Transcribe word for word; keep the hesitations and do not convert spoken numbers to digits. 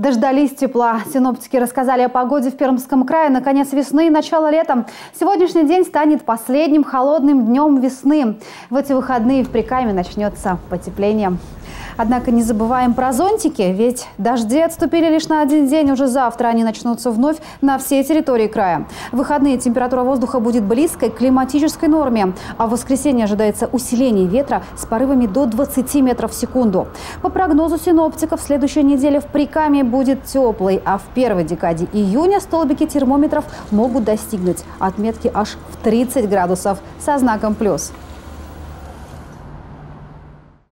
Дождались тепла. Синоптики рассказали о погоде в Пермском крае. Наконец весны и начало лета. Сегодняшний день станет последним холодным днем весны. В эти выходные в Прикаме начнется потепление. Однако не забываем про зонтики, ведь дожди отступили лишь на один день. Уже завтра они начнутся вновь на всей территории края. В выходные температура воздуха будет близкой к климатической норме. А в воскресенье ожидается усиление ветра с порывами до двадцати метров в секунду. По прогнозу синоптиков, в следующей неделе в Прикаме будет теплой, а в первой декаде июня столбики термометров могут достигнуть отметки аж в тридцать градусов со знаком плюс.